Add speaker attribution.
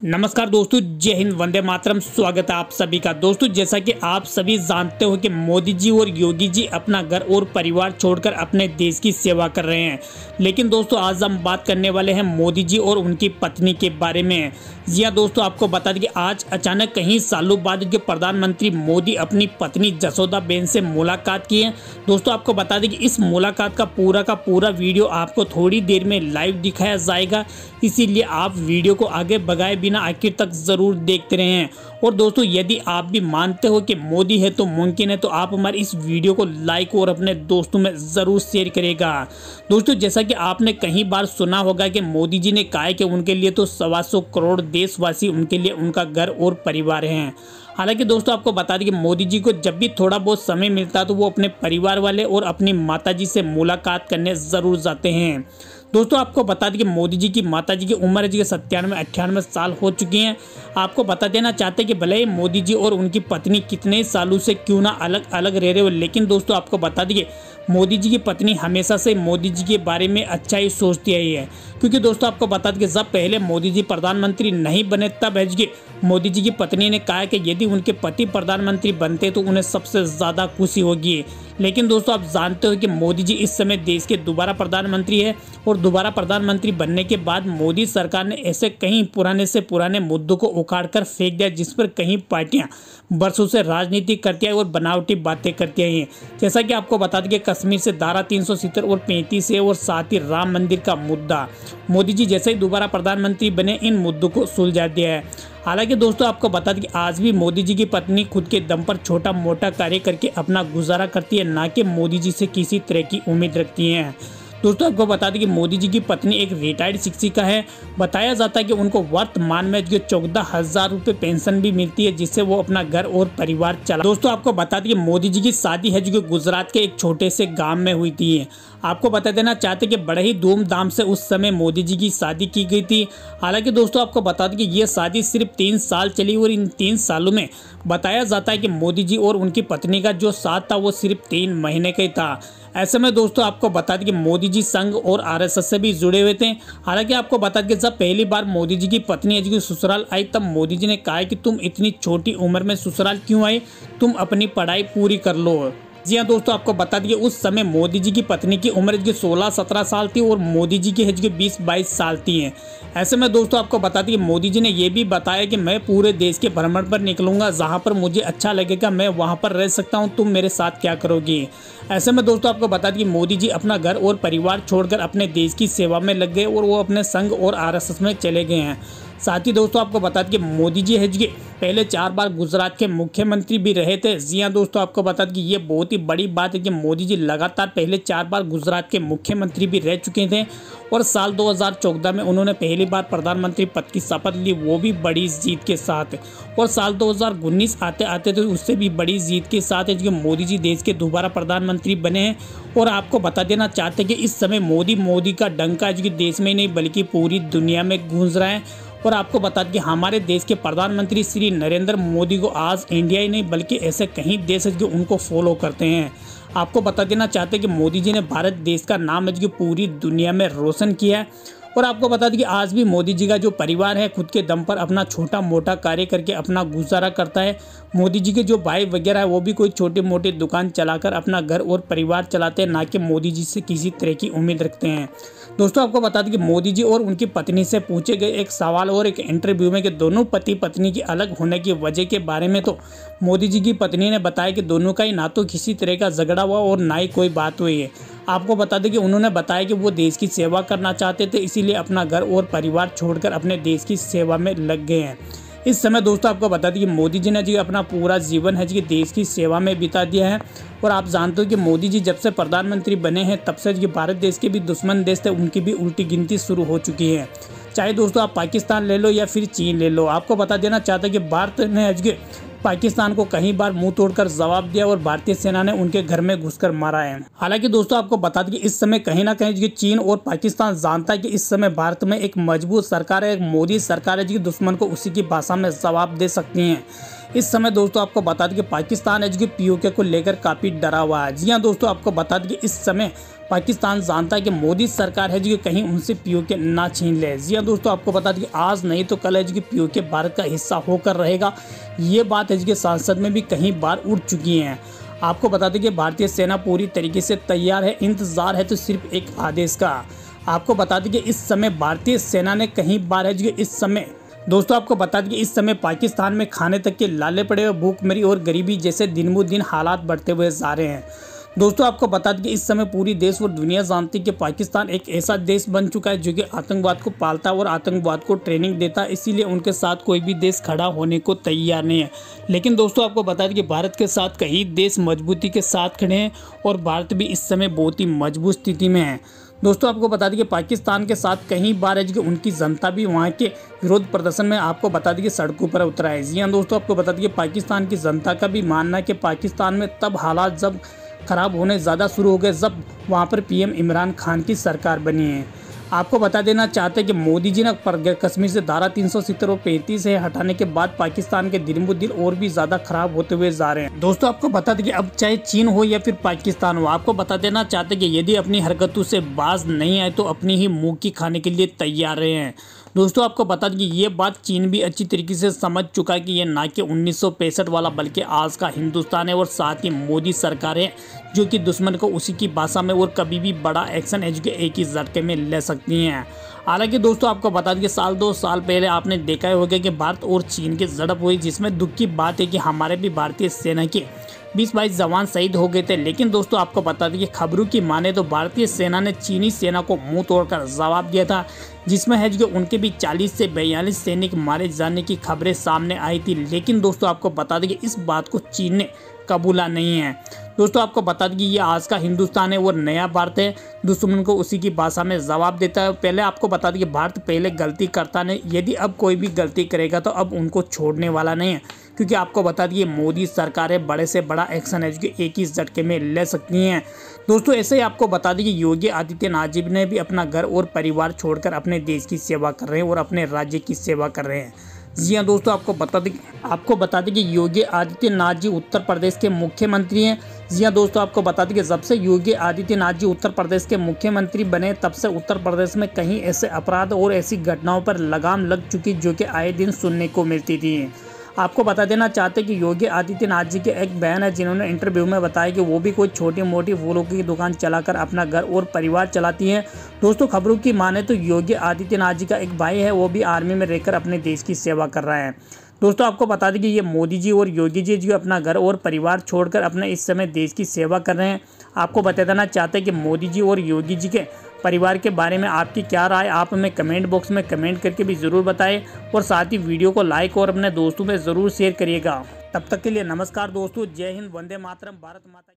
Speaker 1: नमस्कार दोस्तों, जय हिंद, वंदे मातरम। स्वागत है आप सभी का। दोस्तों, जैसा कि आप सभी जानते हो कि मोदी जी और योगी जी अपना घर और परिवार छोड़कर अपने देश की सेवा कर रहे हैं। लेकिन दोस्तों, आज हम बात करने वाले हैं मोदी जी और उनकी पत्नी के बारे में। जी हाँ दोस्तों, आपको बता दें कि आज अचानक कई सालों बाद जो प्रधानमंत्री मोदी अपनी पत्नी जसोदाबेन से मुलाकात की है। दोस्तों, आपको बता दें कि इस मुलाकात का पूरा वीडियो आपको थोड़ी देर में लाइव दिखाया जाएगा, इसीलिए आप वीडियो को आगे बढ़ाए बिना आखिर तक जरूर देखते रहें। और दोस्तों, यदि आप भी मानते हो कि मोदी है तो मुमकिन है, तो आप हमारे इस वीडियो को लाइक और अपने दोस्तों में जरूर शेयर करेगा। दोस्तों, जैसा कि आपने कई बार सुना होगा कि मोदी जी ने कहा है कि उनके लिए तो 125 करोड़ देशवासी उनके लिए उनका घर और परिवार हैं। हालांकि दोस्तों, आपको बता दें कि मोदी जी को जब भी थोड़ा बहुत समय मिलता है तो वो अपने परिवार वाले और अपनी माताजी से मुलाकात करने जरूर जाते हैं। दोस्तों, आपको बता दें कि मोदी जी की माताजी की उम्र जी 97-98 साल हो चुकी हैं। आपको बता देना चाहते हैं कि भले ही मोदी जी और उनकी पत्नी कितने सालों से क्यों ना अलग अलग रह रहे हो, लेकिन दोस्तों आपको बता दें कि मोदी जी की पत्नी हमेशा से मोदी जी के बारे में अच्छा ही सोचती आई है। क्योंकि दोस्तों, आपको बता दें कि जब पहले मोदी जी प्रधानमंत्री नहीं बने तब मोदी जी की पत्नी ने कहा कि यदि उनके पति प्रधानमंत्री बनते तो उन्हें सबसे ज़्यादा खुशी होगी। लेकिन दोस्तों, आप जानते हो कि मोदी जी इस समय देश के दोबारा प्रधानमंत्री है और दोबारा प्रधानमंत्री बनने के बाद मोदी सरकार ने ऐसे कई पुराने से पुराने मुद्दों को उखाड़ कर फेंक दिया, जिस पर कई पार्टियां वर्षों से राजनीति करती है और बनावटी बातें करती हैं। जैसा कि आपको बता दें कि कश्मीर से धारा 370 और 35 है, और साथ ही राम मंदिर का मुद्दा मोदी जी जैसे ही दोबारा प्रधानमंत्री बने इन मुद्दों को सुलझा दिया है। हालांकि दोस्तों, आपको बता दें कि आज भी मोदी जी की पत्नी खुद के दम पर छोटा मोटा कार्य करके अपना गुजारा करती है, ना कि मोदी जी से किसी तरह की उम्मीद रखती हैं। दोस्तों, आपको बता दें कि मोदी जी की पत्नी एक रिटायर्ड शिक्षिका है। बताया जाता है कि उनको वर्तमान में जो 14,000 रुपये पेंशन भी मिलती है, जिससे वो अपना घर और परिवार चला। दोस्तों, आपको बता दें कि मोदी जी की शादी है जो गुजरात के एक छोटे से गांव में हुई थी। आपको बता देना चाहते कि बड़े ही धूमधाम से उस समय मोदी जी की शादी की गई थी। हालांकि दोस्तों, आपको बता दें कि ये शादी सिर्फ 3 साल चली और इन 3 सालों में बताया जाता है कि मोदी जी और उनकी पत्नी का जो साथ था वो सिर्फ 3 महीने का ही था। ऐसे में दोस्तों, आपको बता दें कि मोदी जी संघ और आरएसएस से भी जुड़े हुए थे। हालांकि आपको बता दें कि जब पहली बार मोदी जी की पत्नी जी ससुराल आई तब मोदी जी ने कहा कि तुम इतनी छोटी उम्र में ससुराल क्यों आई, तुम अपनी पढ़ाई पूरी कर लो। जी हाँ दोस्तों, आपको बता दिए उस समय मोदी जी की पत्नी की उम्र 16-17 साल थी और मोदी जी की 20-22 साल थी। ऐसे में दोस्तों, आपको बता दिए मोदी जी ने यह भी बताया कि मैं पूरे देश के भ्रमण पर निकलूंगा, जहां पर मुझे अच्छा लगेगा मैं वहां पर रह सकता हूं, तुम मेरे साथ क्या करोगी। ऐसे में दोस्तों, आपको बता दिए मोदी जी अपना घर और परिवार छोड़कर अपने देश की सेवा में लग गए और वो अपने संघ और आरएसएस में चले गए हैं। साथ ही दोस्तों, आपको बता दें कि मोदी जी पहले 4 बार गुजरात के मुख्यमंत्री भी रहे थे। जी हाँ दोस्तों, आपको बता दें कि ये बहुत ही बड़ी बात है कि मोदी जी लगातार पहले 4 बार गुजरात के मुख्यमंत्री भी रह चुके थे और साल 2014 में उन्होंने पहली बार प्रधानमंत्री पद की शपथ ली, वो भी बड़ी जीत के साथ। और साल 2019 आते आते तो उससे भी बड़ी जीत के साथ है कि मोदी जी देश के दोबारा प्रधानमंत्री बने हैं। और आपको बता देना चाहते हैं कि इस समय मोदी का डंका है जो कि देश में नहीं बल्कि पूरी दुनिया में गूंज रहा है। और आपको बता दें कि हमारे देश के प्रधानमंत्री श्री नरेंद्र मोदी को आज इंडिया ही नहीं बल्कि ऐसे कई देश है जो उनको फॉलो करते हैं। आपको बता देना चाहते हैं कि मोदी जी ने भारत देश का नाम है जो पूरी दुनिया में रोशन किया है। और आपको बता दें कि आज भी मोदी जी का जो परिवार है खुद के दम पर अपना छोटा मोटा कार्य करके अपना गुजारा करता है। मोदी जी के जो भाई वगैरह है वो भी कोई छोटी मोटी दुकान चलाकर अपना घर और परिवार चलाते हैं, ना कि मोदी जी से किसी तरह की उम्मीद रखते हैं। दोस्तों, आपको बता दें कि मोदी जी और उनकी पत्नी से पूछे गए एक सवाल और एक इंटरव्यू में कि दोनों पति पत्नी की अलग होने की वजह के बारे में, तो मोदी जी की पत्नी ने बताया कि दोनों का ही ना तो किसी तरह का झगड़ा हुआ और ना ही कोई बात हुई है। आपको बता दें कि उन्होंने बताया कि वो देश की सेवा करना चाहते थे, इसीलिए अपना घर और परिवार छोड़कर अपने देश की सेवा में लग गए हैं। इस समय दोस्तों, आपको बता दें कि मोदी जी ने अपना पूरा जीवन है देश की सेवा में बिता दिया है। और आप जानते हो कि मोदी जी जब से प्रधानमंत्री बने हैं तब से भारत देश के भी दुश्मन देश थे उनकी भी उल्टी गिनती शुरू हो चुकी है। चाहे दोस्तों आप पाकिस्तान ले लो या फिर चीन ले लो। आपको बता देना चाहता है कि भारत ने पाकिस्तान को कई बार मुंह तोड़कर जवाब दिया और भारतीय सेना ने उनके घर में घुसकर मारा है। हालांकि दोस्तों, आपको बता दें कि इस समय कहीं ना कहीं चीन और पाकिस्तान जानता है कि इस समय भारत में एक मजबूत सरकार है, एक मोदी सरकार है जो दुश्मन को उसी की भाषा में जवाब दे सकती हैं। इस समय दोस्तों आपको बता दें कि पाकिस्तान है जो कि पीओके को लेकर काफ़ी डरा हुआ है। जी हाँ दोस्तों, आपको बता दें कि इस समय पाकिस्तान जानता है कि मोदी सरकार है जो कि कहीं उनसे पीओके ना छीन ले। जी हाँ दोस्तों, आपको बता दें कि आज नहीं तो कल है जो कि पीओके भारत का हिस्सा होकर रहेगा। ये बात है जो कि संसद में भी कई बार उठ चुकी है। आपको बता दें कि भारतीय सेना पूरी तरीके से तैयार है, इंतजार है तो सिर्फ एक आदेश का। आपको बता दें कि इस समय भारतीय सेना ने कई बार है जो कि इस समय दोस्तों आपको बता दें कि इस समय पाकिस्तान में खाने तक के लाले पड़े हुए, भूखमरी और गरीबी जैसे दिन ब दिन हालात बढ़ते हुए जा रहे हैं। दोस्तों आपको बता दें कि इस समय पूरी देश और दुनिया जानती है कि पाकिस्तान एक ऐसा देश बन चुका है जो कि आतंकवाद को पालता है और आतंकवाद को ट्रेनिंग देता है, इसीलिए उनके साथ कोई भी देश खड़ा होने को तैयार नहीं है। लेकिन दोस्तों आपको बता दें कि भारत के साथ कई देश मजबूती के साथ खड़े हैं और भारत भी इस समय बहुत ही मजबूत स्थिति में है। दोस्तों आपको बता दें कि पाकिस्तान के साथ कई बार है कि उनकी जनता भी वहाँ के विरोध प्रदर्शन में आपको बता दें कि सड़कों पर उतरा है। जी हाँ दोस्तों, आपको बता दें कि पाकिस्तान की जनता का भी मानना है कि पाकिस्तान में तब हालात जब खराब होने ज़्यादा शुरू हो गए जब वहाँ पर पीएम इमरान खान की सरकार बनी है। आपको बता देना चाहते हैं कि मोदी जी ने कश्मीर से धारा 370 और 35 है हटाने के बाद पाकिस्तान के दिन ब दिन और भी ज़्यादा खराब होते हुए जा रहे हैं। दोस्तों आपको बता दें कि अब चाहे चीन हो या फिर पाकिस्तान हो, आपको बता देना चाहते हैं कि यदि अपनी हरकतों से बाज नहीं आए तो अपनी ही मुँह की खाने के लिए तैयार रहे हैं। दोस्तों आपको बता दें कि ये बात चीन भी अच्छी तरीके से समझ चुका है कि ये ना कि 1965 वाला बल्कि आज का हिंदुस्तान है और साथ ही मोदी सरकार है जो कि दुश्मन को उसी की भाषा में और कभी भी बड़ा एक्शन है जो कि एक ही झटके में ले सकती हैं। हालांकि दोस्तों आपको बता दें कि साल 2 साल पहले आपने देखा होगा कि भारत और चीन की झड़प हुई, जिसमें दुख की बात है कि हमारे भी भारतीय सेना के 20-22 जवान शहीद हो गए थे। लेकिन दोस्तों आपको बता दें कि खबरों की माने तो भारतीय सेना ने चीनी सेना को मुंह तोड़कर जवाब दिया था, जिसमें है कि उनके भी 40 से 42 सैनिक मारे जाने की खबरें सामने आई थी। लेकिन दोस्तों आपको बता दें कि इस बात को चीन ने कबूला नहीं है। दोस्तों आपको बता दें कि ये आज का हिंदुस्तान है और नया भारत है, दुश्मन को उसी की भाषा में जवाब देता है। पहले आपको बता दें कि भारत पहले गलती करता नहीं, यदि अब कोई भी गलती करेगा तो अब उनको छोड़ने वाला नहीं है, क्योंकि आपको बता दें मोदी सरकार है, बड़े से बड़ा एक्शन है जो कि एक ही झटके में ले सकती हैं। दोस्तों ऐसे ही आपको बता दें कि योगी आदित्यनाथ जी ने भी अपना घर और परिवार छोड़कर अपने देश की सेवा कर रहे हैं और अपने राज्य की सेवा कर रहे हैं। जी हाँ दोस्तों, आपको बता दें कि योगी आदित्यनाथ जी उत्तर प्रदेश के मुख्यमंत्री हैं। जी हाँ दोस्तों, आपको बता दें कि जब से योगी आदित्यनाथ जी उत्तर प्रदेश के मुख्यमंत्री बने तब से उत्तर प्रदेश में कहीं ऐसे अपराध और ऐसी घटनाओं पर लगाम लग चुकी जो कि आए दिन सुनने को मिलती थी। आपको बता देना चाहते हैं कि योगी आदित्यनाथ जी के एक बहन है जिन्होंने इंटरव्यू में बताया कि वो भी कोई छोटी मोटी फूलों की दुकान चलाकर अपना घर और परिवार चलाती हैं। दोस्तों खबरों की माने तो योगी आदित्यनाथ जी का एक भाई है, वो भी आर्मी में रहकर अपने देश की सेवा कर रहा है। दोस्तों आपको बता दें कि ये मोदी जी और योगी जी जो अपना घर और परिवार छोड़कर अपने इस समय देश की सेवा कर रहे हैं। आपको बता देना चाहते हैं कि मोदी जी और योगी जी के परिवार के बारे में आपकी क्या राय, आप हमें कमेंट बॉक्स में कमेंट करके भी ज़रूर बताएं और साथ ही वीडियो को लाइक और अपने दोस्तों में ज़रूर शेयर करिएगा। तब तक के लिए नमस्कार दोस्तों, जय हिंद, वंदे मातरम, भारत माता।